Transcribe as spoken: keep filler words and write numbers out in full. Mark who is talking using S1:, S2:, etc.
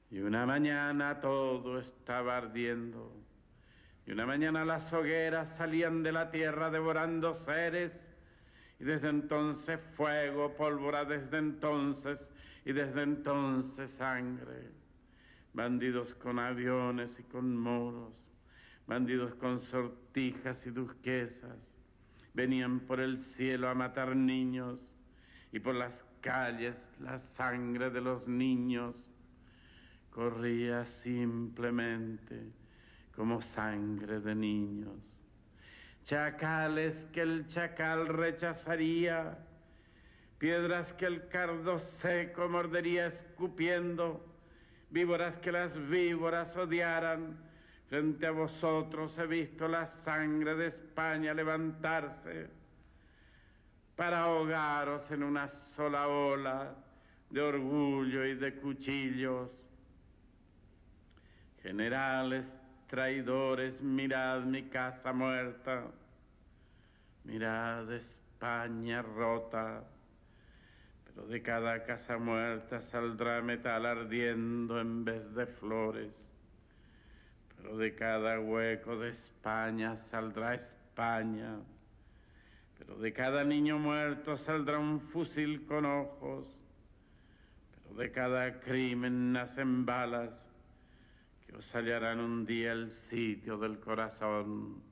S1: Y una mañana todo estaba ardiendo, y una mañana las hogueras salían de la tierra devorando seres, y desde entonces fuego, pólvora desde entonces, y desde entonces sangre. Bandidos con aviones y con moros, bandidos con sortijas y duquesas, venían por el cielo a matar niños, y por las calles la sangre de los niños corría simplemente como sangre de niños. Chacales que el chacal rechazaría, piedras que el cardo seco mordería escupiendo, víboras que las víboras odiaran. Frente a vosotros he visto la sangre de España levantarse para ahogaros en una sola ola de orgullo y de cuchillos. Generales, traidores, mirad mi casa muerta, mirad España rota, pero de cada casa muerta saldrá metal ardiendo en vez de flores, pero de cada hueco de España saldrá España, pero de cada niño muerto saldrá un fusil con ojos, pero de cada crimen nacen balas que os hallarán un día el sitio del corazón.